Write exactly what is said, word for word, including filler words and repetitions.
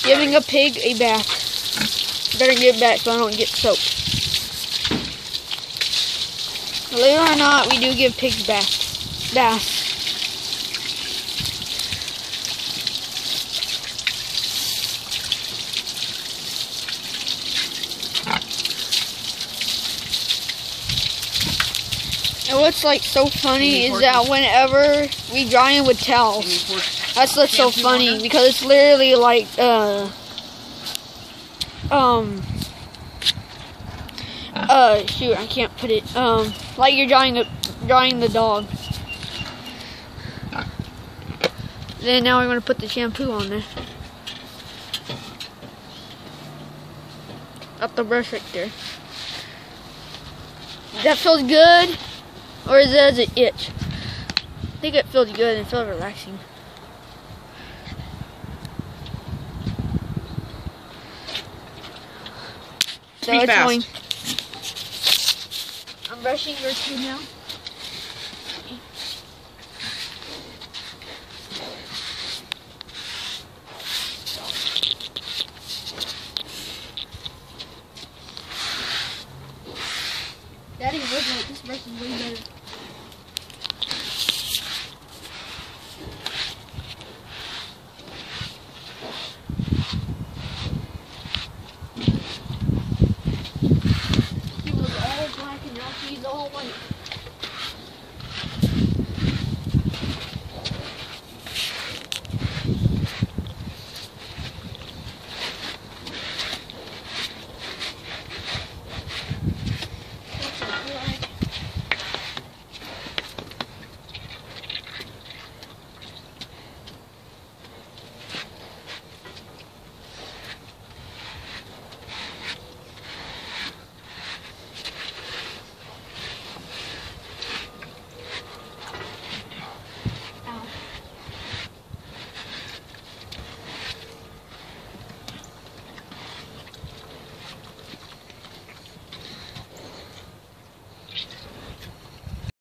Giving a pig a bath. Better give back so I don't get soaked. Believe it or not, we do give pigs baths. Baths. And what's like so funny is that whenever we dry them with towels, that's what's so funny because it's literally like uh um uh shoot I can't put it um like you're drying the drying the dog. Then now we're gonna put the shampoo on there. Up the brush right there. That feels good. Or is it as an itch? I think it feels good and feels relaxing. So Be it's fast. going. I'm brushing your teeth now.